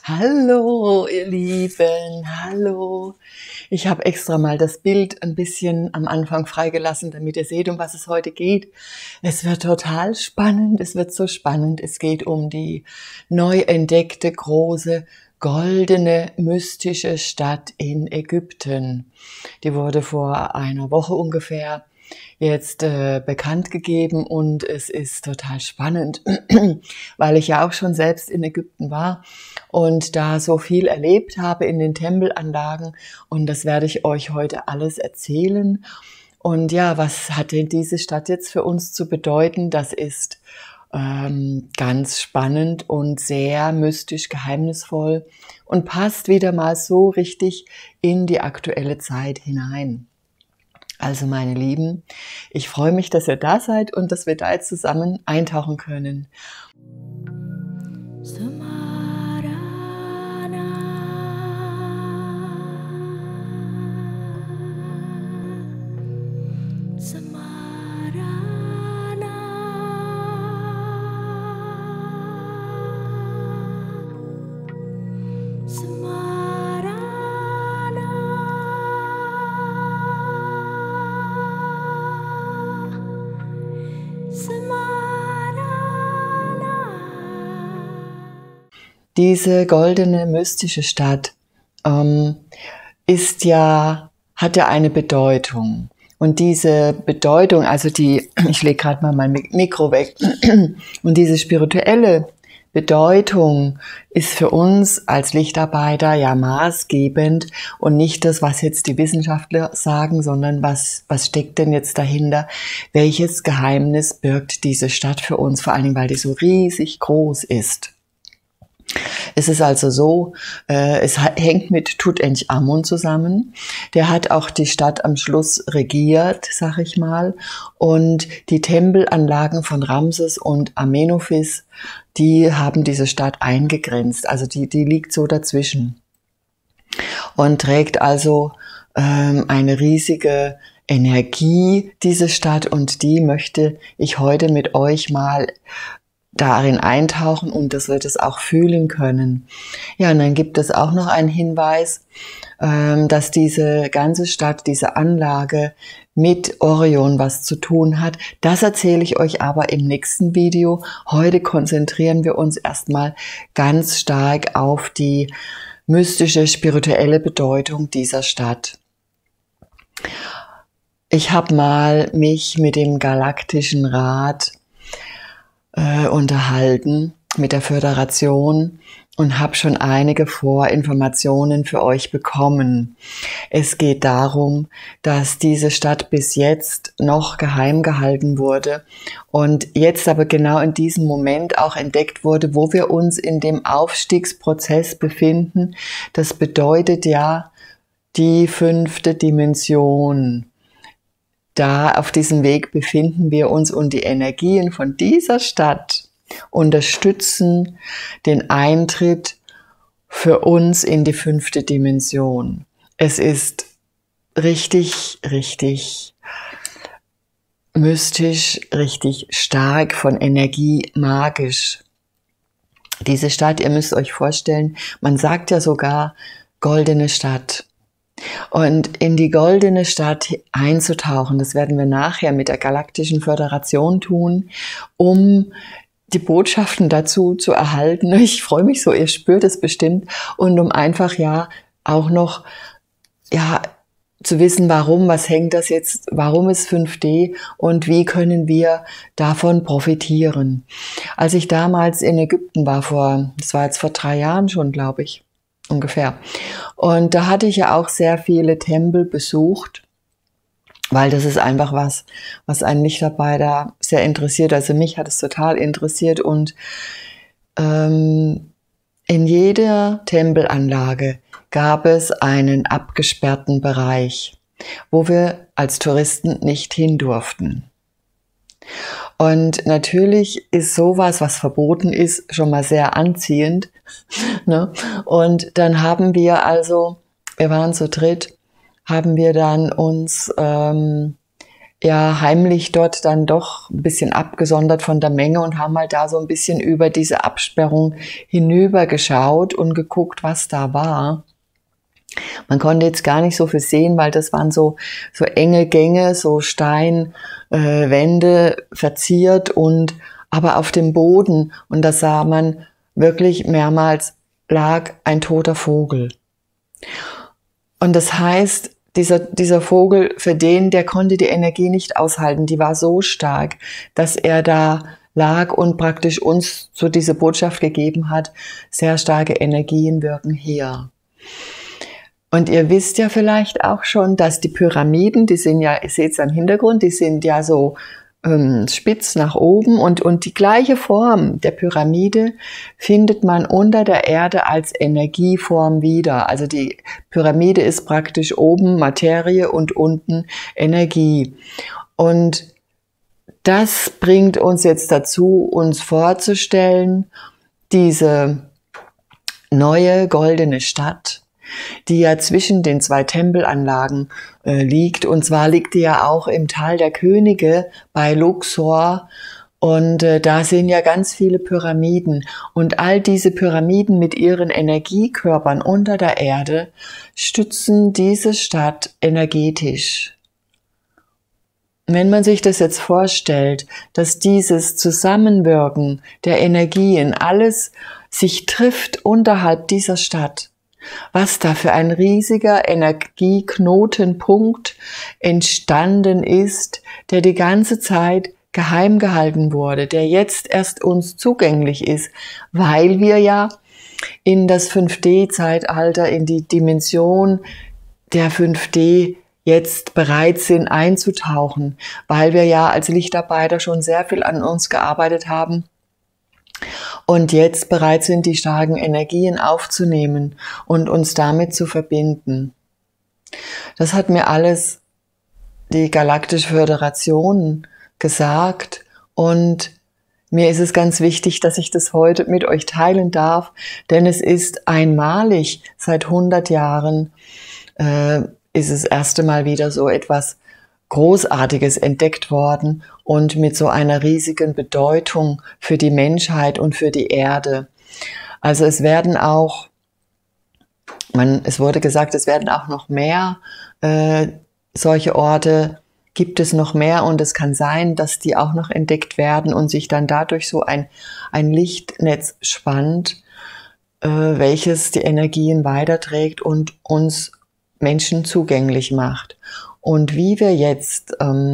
Hallo, ihr Lieben, hallo. Ich habe extra mal das Bild ein bisschen am Anfang freigelassen, damit ihr seht, um was es heute geht. Es wird total spannend, es wird so spannend. Es geht um die neu entdeckte große goldene mystische Stadt in Ägypten. Die wurde vor einer Woche ungefähr jetzt bekannt gegeben und es ist total spannend, weil ich ja auch schon selbst in Ägypten war und da so viel erlebt habe in den Tempelanlagen und das werde ich euch heute alles erzählen. Und ja, was hat denn diese Stadt jetzt für uns zu bedeuten? Das ist ganz spannend und sehr mystisch, geheimnisvoll und passt wieder mal so richtig in die aktuelle Zeit hinein. Also meine Lieben, ich freue mich, dass ihr da seid und dass wir da jetzt zusammen eintauchen können. Diese goldene mystische Stadt hat ja eine Bedeutung. Und diese Bedeutung, ich lege gerade mal mein Mikro weg, und diese spirituelle Bedeutung ist für uns als Lichtarbeiter ja maßgebend und nicht das, was jetzt die Wissenschaftler sagen, sondern was steckt denn jetzt dahinter? Welches Geheimnis birgt diese Stadt für uns? Vor allen Dingen, weil die so riesig groß ist. Es ist also so, es hängt mit Tutanchamun zusammen. Der hat auch die Stadt am Schluss regiert, sag ich mal. Und die Tempelanlagen von Ramses und Amenophis, die haben diese Stadt eingegrenzt. Also die liegt so dazwischen. Und trägt also eine riesige Energie, diese Stadt. Und die möchte ich heute mit euch mal darin eintauchen und das wird es auch fühlen können. Ja, und dann gibt es auch noch einen Hinweis, dass diese ganze Stadt, diese Anlage mit Orion was zu tun hat. Das erzähle ich euch aber im nächsten Video. Heute konzentrieren wir uns erstmal ganz stark auf die mystische, spirituelle Bedeutung dieser Stadt. Ich habe mal mich mit dem Galaktischen Rat unterhalten, mit der Föderation, und habe schon einige Vorinformationen für euch bekommen. Es geht darum, dass diese Stadt bis jetzt noch geheim gehalten wurde und jetzt aber genau in diesem Moment auch entdeckt wurde, wo wir uns in dem Aufstiegsprozess befinden. Das bedeutet ja die 5. Dimension. Da auf diesem Weg befinden wir uns und die Energien von dieser Stadt unterstützen den Eintritt für uns in die 5. Dimension. Es ist richtig, richtig mystisch, richtig stark von Energie, magisch. Diese Stadt, ihr müsst euch vorstellen, man sagt ja sogar goldene Stadt. Und in die goldene Stadt einzutauchen, das werden wir nachher mit der Galaktischen Föderation tun, um die Botschaften dazu zu erhalten. Ich freue mich so, ihr spürt es bestimmt. Und um einfach ja auch noch zu wissen, was hängt das jetzt, warum ist 5D und wie können wir davon profitieren. Als ich damals in Ägypten war, das war jetzt vor 3 Jahren schon, glaube ich, ungefähr. Und da hatte ich ja auch sehr viele Tempel besucht, weil das ist einfach was einen Lichtarbeiter sehr interessiert. Also mich hat es total interessiert und in jeder Tempelanlage gab es einen abgesperrten Bereich, wo wir als Touristen nicht hin durften. Und natürlich ist sowas, was verboten ist, schon mal sehr anziehend. Ne? Und dann haben wir wir waren zu dritt, haben wir dann uns ja heimlich dort dann doch ein bisschen abgesondert von der Menge und haben halt da so ein bisschen über diese Absperrung hinüber geschaut und geguckt, was da war. Man konnte jetzt gar nicht so viel sehen, weil das waren so enge Gänge, so Steinwände verziert und aber auf dem Boden. Und da sah man wirklich mehrmals lag ein toter Vogel. Und das heißt, dieser Vogel, für den, der konnte die Energie nicht aushalten, die war so stark, dass er da lag und praktisch uns so diese Botschaft gegeben hat, sehr starke Energien wirken hier. Und ihr wisst ja vielleicht auch schon, dass die Pyramiden, die sind ja, ihr seht es am Hintergrund, die sind ja so spitz nach oben und die gleiche Form der Pyramide findet man unter der Erde als Energieform wieder. Also die Pyramide ist praktisch oben Materie und unten Energie. Und das bringt uns jetzt dazu, uns vorzustellen, diese neue goldene Stadt, die ja zwischen den zwei Tempelanlagen liegt. Und zwar liegt die ja auch im Tal der Könige bei Luxor. Und da sind ja ganz viele Pyramiden. Und all diese Pyramiden mit ihren Energiekörpern unter der Erde stützen diese Stadt energetisch. Wenn man sich das jetzt vorstellt, dass dieses Zusammenwirken der Energien, alles sich trifft unterhalb dieser Stadt, was da für ein riesiger Energieknotenpunkt entstanden ist, der die ganze Zeit geheim gehalten wurde, der jetzt erst uns zugänglich ist, weil wir ja in das 5D-Zeitalter, in die Dimension der 5D jetzt bereit sind einzutauchen, weil wir ja als Lichtarbeiter schon sehr viel an uns gearbeitet haben und jetzt bereit sind, die starken Energien aufzunehmen und uns damit zu verbinden. Das hat mir alles die Galaktische Föderation gesagt und mir ist es ganz wichtig, dass ich das heute mit euch teilen darf, denn es ist einmalig, seit 100 Jahren ist es das erste Mal wieder so etwas Großartiges entdeckt worden und mit so einer riesigen Bedeutung für die Menschheit und für die Erde. Also es werden auch, es wurde gesagt, es werden auch noch mehr solche Orte, gibt es noch mehr und es kann sein, dass die auch noch entdeckt werden und sich dann dadurch so ein Lichtnetz spannt, welches die Energien weiterträgt und uns Menschen zugänglich macht. Und wie wir jetzt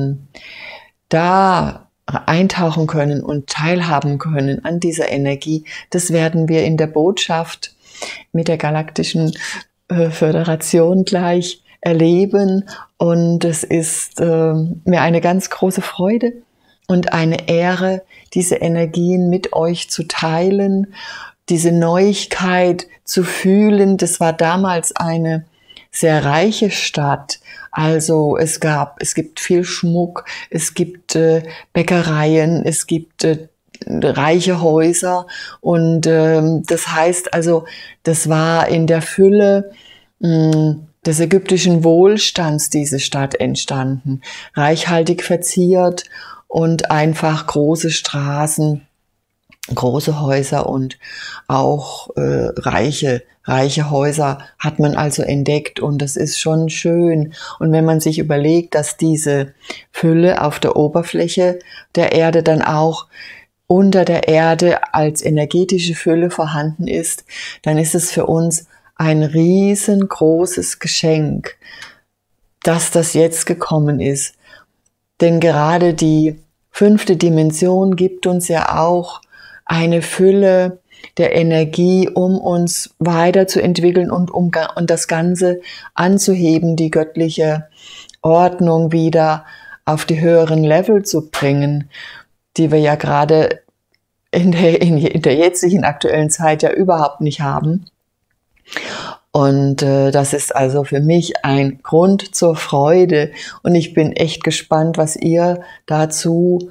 da eintauchen können und teilhaben können an dieser Energie, das werden wir in der Botschaft mit der Galaktischen Föderation gleich erleben. Und es ist mir eine ganz große Freude und eine Ehre, diese Energien mit euch zu teilen, diese Neuigkeit zu fühlen. Das war damals eine sehr reiche Stadt. Also es gibt viel Schmuck, es gibt Bäckereien, es gibt reiche Häuser und das heißt also, das war in der Fülle des ägyptischen Wohlstands diese Stadt entstanden, reichhaltig verziert und einfach große Straßen, große Häuser und auch reiche Häuser hat man also entdeckt und das ist schon schön. Und wenn man sich überlegt, dass diese Fülle auf der Oberfläche der Erde dann auch unter der Erde als energetische Fülle vorhanden ist, dann ist es für uns ein riesengroßes Geschenk, dass das jetzt gekommen ist. Denn gerade die 5. Dimension gibt uns ja auch eine Fülle der Energie, um uns weiterzuentwickeln und das Ganze anzuheben, die göttliche Ordnung wieder auf die höheren Level zu bringen, die wir ja gerade in der jetzigen aktuellen Zeit ja überhaupt nicht haben. Und das ist also für mich ein Grund zur Freude und ich bin echt gespannt, was ihr dazu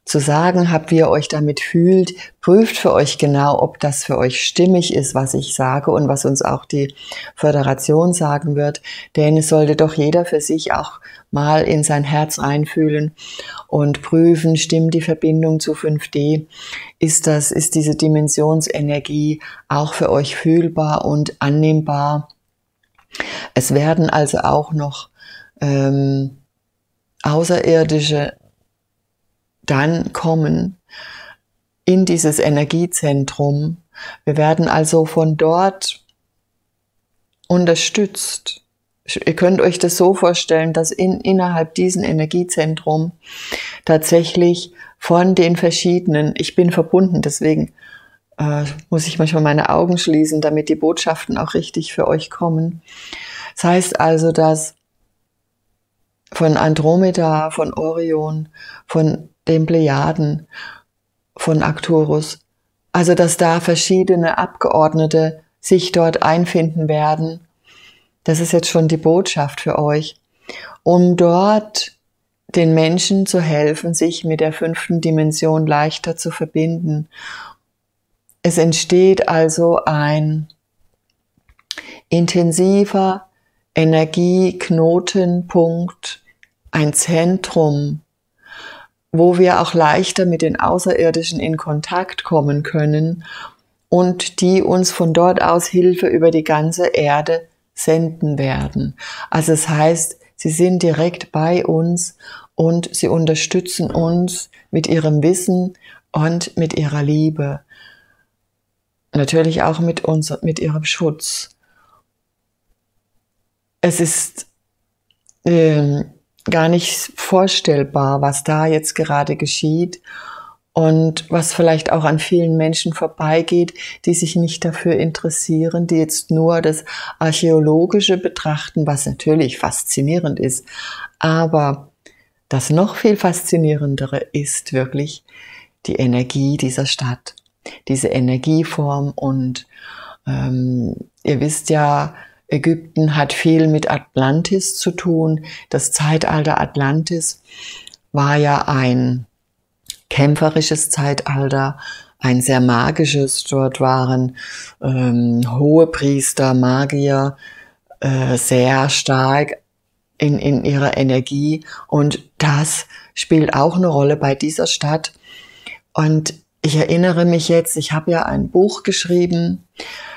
zu sagen habt, wie ihr euch damit fühlt. Prüft für euch genau, ob das für euch stimmig ist, was ich sage und was uns auch die Föderation sagen wird. Denn es sollte doch jeder für sich auch mal in sein Herz reinfühlen und prüfen, stimmt die Verbindung zu 5D? Ist diese Dimensionsenergie auch für euch fühlbar und annehmbar? Es werden also auch noch Außerirdische dann kommen in dieses Energiezentrum. Wir werden also von dort unterstützt. Ihr könnt euch das so vorstellen, dass innerhalb diesem Energiezentrum tatsächlich von den verschiedenen, ich bin verbunden, deswegen muss ich manchmal meine Augen schließen, damit die Botschaften auch richtig für euch kommen. Das heißt also, dass von Andromeda, von Orion, von den Plejaden, von Arcturus, also dass da verschiedene Abgeordnete sich dort einfinden werden. Das ist jetzt schon die Botschaft für euch, um dort den Menschen zu helfen, sich mit der 5. Dimension leichter zu verbinden. Es entsteht also ein intensiver Energieknotenpunkt, ein Zentrum, wo wir auch leichter mit den Außerirdischen in Kontakt kommen können und die uns von dort aus Hilfe über die ganze Erde senden werden. Also das heißt, sie sind direkt bei uns und sie unterstützen uns mit ihrem Wissen und mit ihrer Liebe. Natürlich auch mit ihrem Schutz. Es ist gar nicht vorstellbar, was da jetzt gerade geschieht und was vielleicht auch an vielen Menschen vorbeigeht, die sich nicht dafür interessieren, die jetzt nur das Archäologische betrachten, was natürlich faszinierend ist. Aber das noch viel faszinierendere ist wirklich die Energie dieser Stadt, diese Energieform. Und ihr wisst ja, Ägypten hat viel mit Atlantis zu tun. Das Zeitalter Atlantis war ja ein kämpferisches Zeitalter, ein sehr magisches. Dort waren Hohepriester, Magier sehr stark in ihrer Energie. Und das spielt auch eine Rolle bei dieser Stadt. Und ich erinnere mich jetzt, ich habe ja ein Buch geschrieben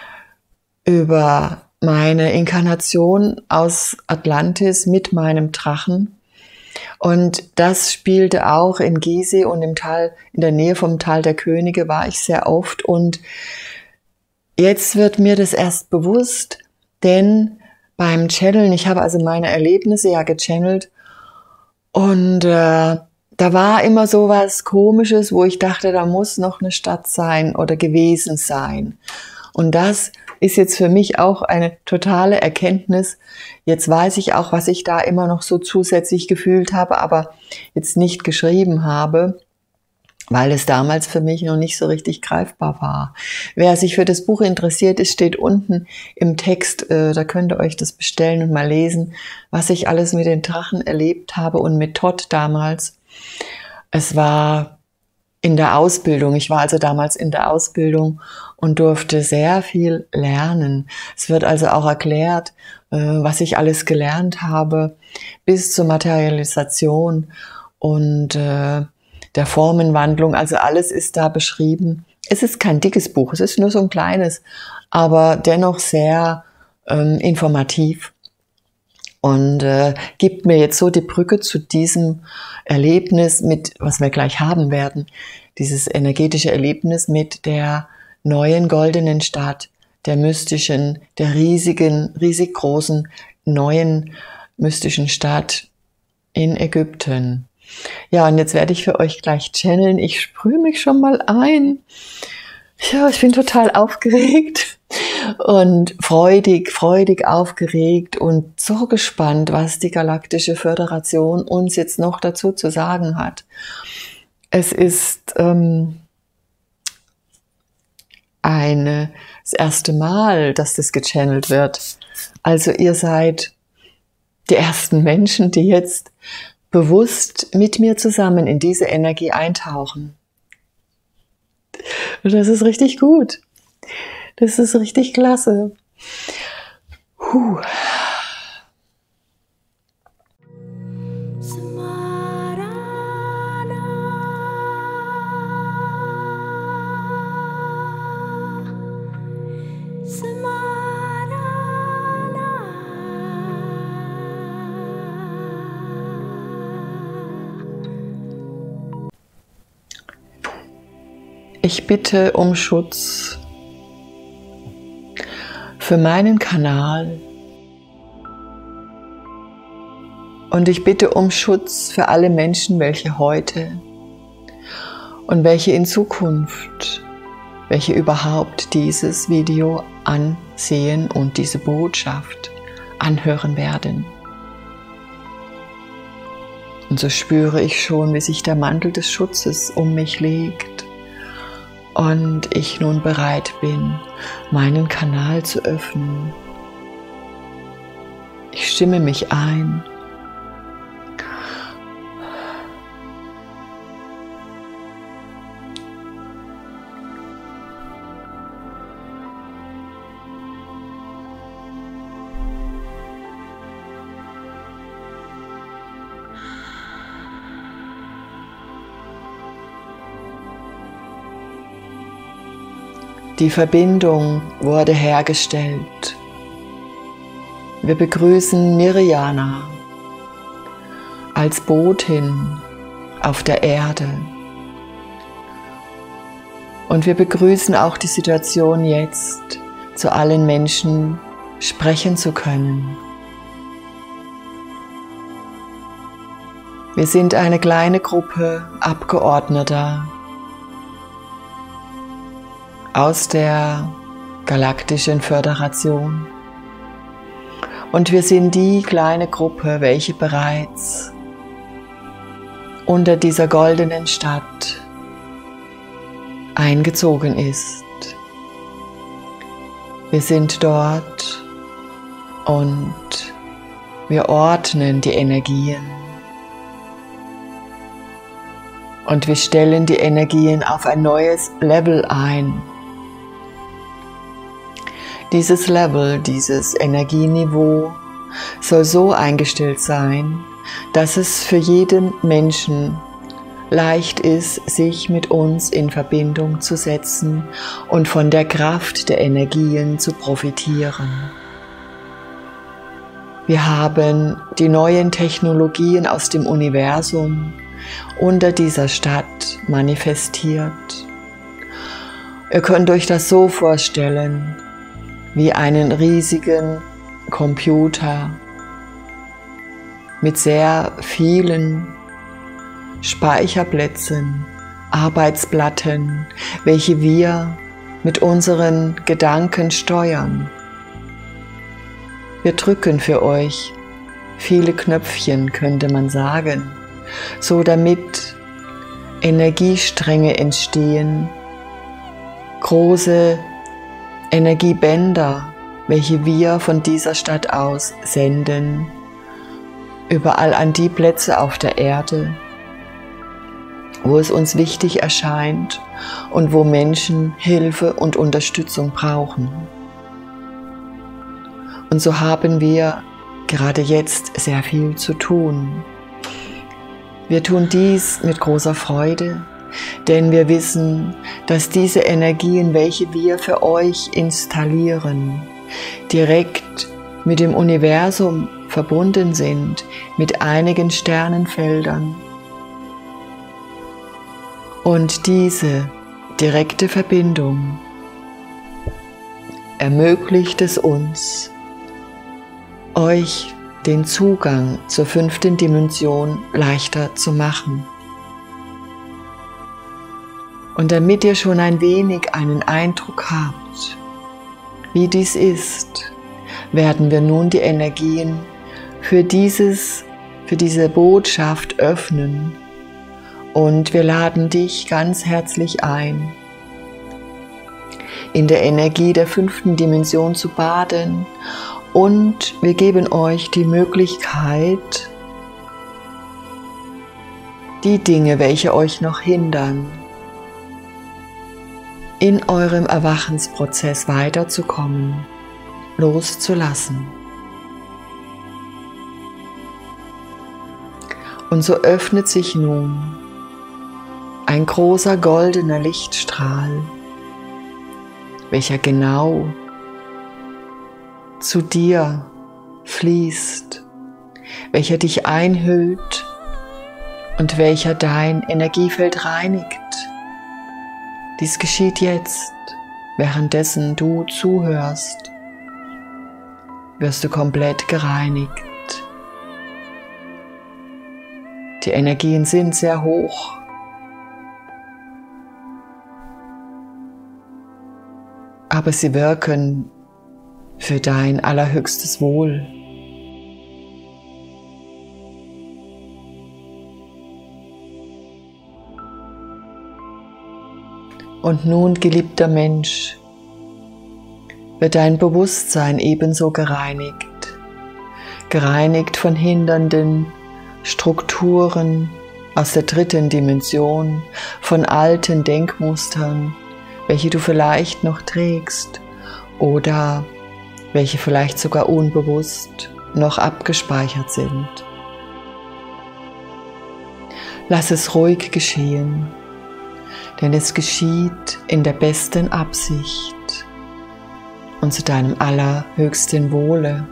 über meine Inkarnation aus Atlantis mit meinem Drachen. Und das spielte auch in Gizeh und im Tal, in der Nähe vom Tal der Könige war ich sehr oft. Und jetzt wird mir das erst bewusst, denn beim Channeln, ich habe also meine Erlebnisse ja gechannelt und da war immer so was Komisches, wo ich dachte, da muss noch eine Stadt sein oder gewesen sein. Und das ist jetzt für mich auch eine totale Erkenntnis. Jetzt weiß ich auch, was ich da immer noch so zusätzlich gefühlt habe, aber jetzt nicht geschrieben habe, weil es damals für mich noch nicht so richtig greifbar war. Wer sich für das Buch interessiert, es steht unten im Text, da könnt ihr euch das bestellen und mal lesen, was ich alles mit den Drachen erlebt habe und mit Todd damals. Es war in der Ausbildung. Ich war also damals in der Ausbildung und durfte sehr viel lernen. Es wird also auch erklärt, was ich alles gelernt habe, bis zur Materialisation und der Formenwandlung. Also alles ist da beschrieben. Es ist kein dickes Buch, es ist nur so ein kleines, aber dennoch sehr informativ. Und gibt mir jetzt so die Brücke zu diesem Erlebnis mit, was wir gleich haben werden, dieses energetische Erlebnis mit der neuen goldenen Stadt, der mystischen, der riesig großen, neuen mystischen Stadt in Ägypten. Ja, und jetzt werde ich für euch gleich channeln. Ich sprühe mich schon mal ein. Ja, ich bin total aufgeregt und freudig aufgeregt und so gespannt, was die Galaktische Föderation uns jetzt noch dazu zu sagen hat. Es ist das erste Mal, dass das gechannelt wird. Also ihr seid die ersten Menschen, die jetzt bewusst mit mir zusammen in diese Energie eintauchen. Und das ist richtig gut. Das ist richtig klasse. Puh. Ich bitte um Schutz für meinen Kanal und ich bitte um Schutz für alle Menschen, welche heute und welche in Zukunft, welche überhaupt dieses Video ansehen und diese Botschaft anhören werden. Und so spüre ich schon, wie sich der Mantel des Schutzes um mich legt. Und ich nun bereit bin, meinen Kanal zu öffnen. Ich stimme mich ein. Die Verbindung wurde hergestellt. Wir begrüßen Mirjana als Botin auf der Erde. Und wir begrüßen auch die Situation jetzt, zu allen Menschen sprechen zu können. Wir sind eine kleine Gruppe Abgeordneter aus der Galaktischen Föderation. Und wir sind die kleine Gruppe, welche bereits unter dieser goldenen Stadt eingezogen ist. Wir sind dort und wir ordnen die Energien. Und wir stellen die Energien auf ein neues Level ein. Dieses Level, dieses Energieniveau soll so eingestellt sein, dass es für jeden Menschen leicht ist, sich mit uns in Verbindung zu setzen und von der Kraft der Energien zu profitieren. Wir haben die neuen Technologien aus dem Universum unter dieser Stadt manifestiert. Ihr könnt euch das so vorstellen, wie einen riesigen Computer mit sehr vielen Speicherplätzen, Arbeitsplatten, welche wir mit unseren Gedanken steuern. Wir drücken für euch viele Knöpfchen, könnte man sagen, so damit Energiestränge entstehen, große Energiebänder, welche wir von dieser Stadt aus senden, überall an die Plätze auf der Erde, wo es uns wichtig erscheint und wo Menschen Hilfe und Unterstützung brauchen. Und so haben wir gerade jetzt sehr viel zu tun. Wir tun dies mit großer Freude, denn wir wissen, dass diese Energien, welche wir für euch installieren, direkt mit dem Universum verbunden sind, mit einigen Sternenfeldern. Und diese direkte Verbindung ermöglicht es uns, euch den Zugang zur 5. Dimension leichter zu machen. Und damit ihr schon ein wenig einen Eindruck habt, wie dies ist, werden wir nun die Energien für diese Botschaft öffnen. Und wir laden dich ganz herzlich ein, in der Energie der 5. Dimension zu baden. Und wir geben euch die Möglichkeit, die Dinge, welche euch noch hindern, in eurem Erwachensprozess weiterzukommen, loszulassen. Und so öffnet sich nun ein großer goldener Lichtstrahl, welcher genau zu dir fließt, welcher dich einhüllt und welcher dein Energiefeld reinigt. Dies geschieht jetzt, währenddessen du zuhörst, wirst du komplett gereinigt. Die Energien sind sehr hoch. Aber sie wirken für dein allerhöchstes Wohl. Und nun, geliebter Mensch, wird dein Bewusstsein ebenso gereinigt. Gereinigt von hindernden Strukturen aus der dritten Dimension, von alten Denkmustern, welche du vielleicht noch trägst oder welche vielleicht sogar unbewusst noch abgespeichert sind. Lass es ruhig geschehen, denn es geschieht in der besten Absicht und zu deinem allerhöchsten Wohle.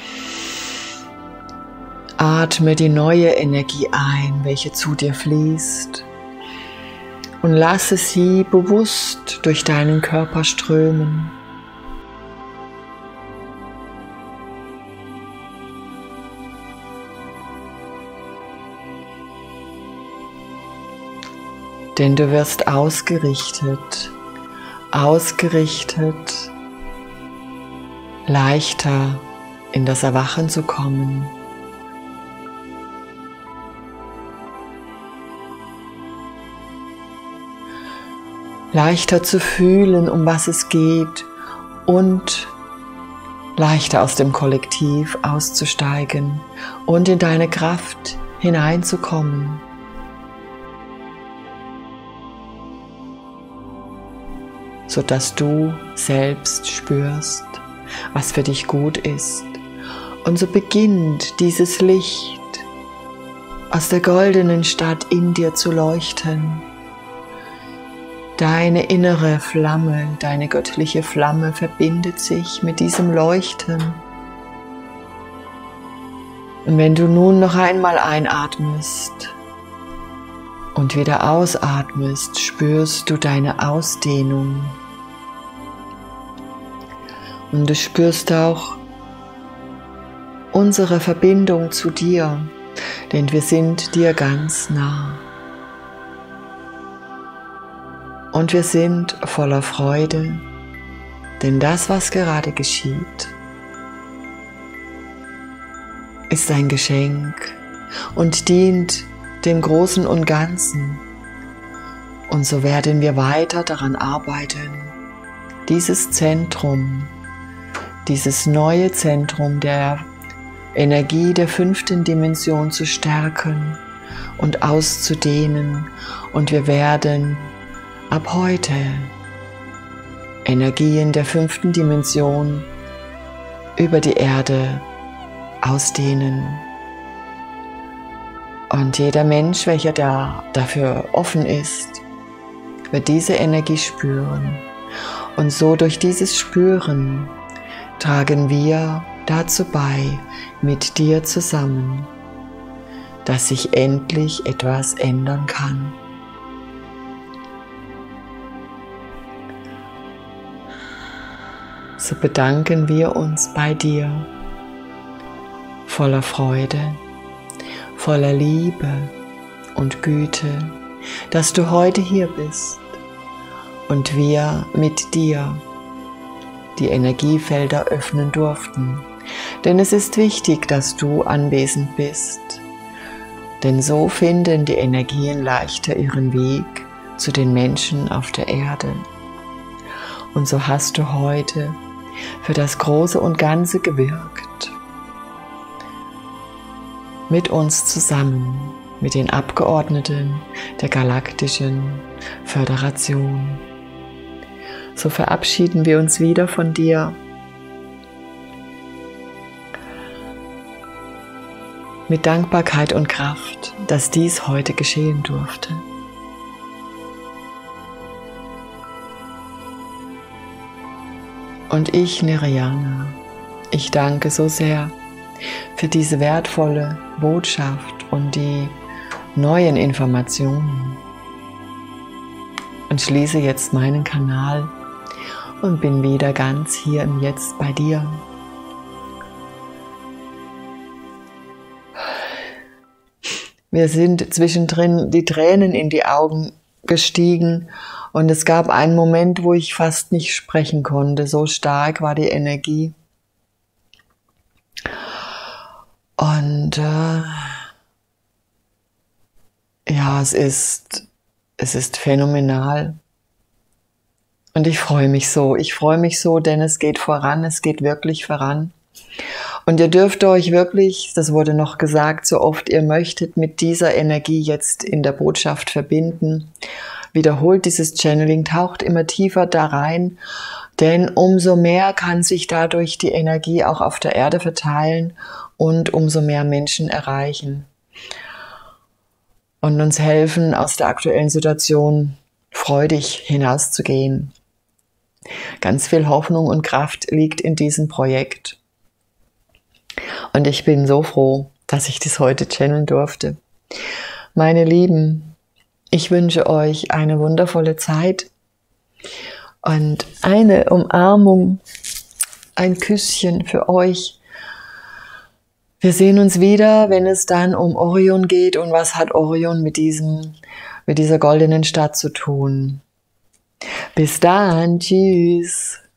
Atme die neue Energie ein, welche zu dir fließt, und lasse sie bewusst durch deinen Körper strömen. Denn du wirst ausgerichtet, leichter in das Erwachen zu kommen. Leichter zu fühlen, um was es geht, und leichter aus dem Kollektiv auszusteigen und in deine Kraft hineinzukommen. Sodass du selbst spürst, was für dich gut ist. Und so beginnt dieses Licht aus der goldenen Stadt in dir zu leuchten. Deine innere Flamme, deine göttliche Flamme verbindet sich mit diesem Leuchten. Und wenn du nun noch einmal einatmest und wieder ausatmest, spürst du deine Ausdehnung. Und du spürst auch unsere Verbindung zu dir, denn wir sind dir ganz nah. Und wir sind voller Freude, denn das, was gerade geschieht, ist ein Geschenk und dient dem Großen und Ganzen. Und so werden wir weiter daran arbeiten, dieses Zentrum, dieses neue Zentrum der Energie der 5. Dimension zu stärken und auszudehnen. Und wir werden ab heute Energien der 5. Dimension über die Erde ausdehnen. Und jeder Mensch, welcher dafür offen ist, wird diese Energie spüren. Und so durch dieses Spüren tragen wir dazu bei, mit dir zusammen, dass sich endlich etwas ändern kann. So bedanken wir uns bei dir, voller Freude, voller Liebe und Güte, dass du heute hier bist und wir mit dir die Energiefelder öffnen durften. Denn es ist wichtig, dass du anwesend bist, denn so finden die Energien leichter ihren Weg zu den Menschen auf der Erde. Und so hast du heute für das Große und Ganze gewirkt, mit uns zusammen mit den Abgeordneten der Galaktischen Föderation. So verabschieden wir uns wieder von dir. Mit Dankbarkeit und Kraft, dass dies heute geschehen durfte. Und ich, Neriana, ich danke so sehr für diese wertvolle Botschaft und die neuen Informationen. Und schließe jetzt meinen Kanal und bin wieder ganz hier im Jetzt bei dir. Mir sind zwischendrin die Tränen in die Augen gestiegen und es gab einen Moment, wo ich fast nicht sprechen konnte. So stark war die Energie. Und ja, es ist phänomenal. Und ich freue mich so, denn es geht voran, es geht wirklich voran. Und ihr dürft euch wirklich, das wurde noch gesagt, so oft ihr möchtet, mit dieser Energie jetzt in der Botschaft verbinden. Wiederholt dieses Channeling, taucht immer tiefer da rein, denn umso mehr kann sich dadurch die Energie auch auf der Erde verteilen und umso mehr Menschen erreichen. Und uns helfen, aus der aktuellen Situation freudig hinauszugehen. Ganz viel Hoffnung und Kraft liegt in diesem Projekt. Und ich bin so froh, dass ich das heute channeln durfte. Meine Lieben, ich wünsche euch eine wundervolle Zeit und eine Umarmung, ein Küsschen für euch. Wir sehen uns wieder, wenn es dann um Orion geht. Und was hat Orion mit dieser goldenen Stadt zu tun? Bis dann, tschüss.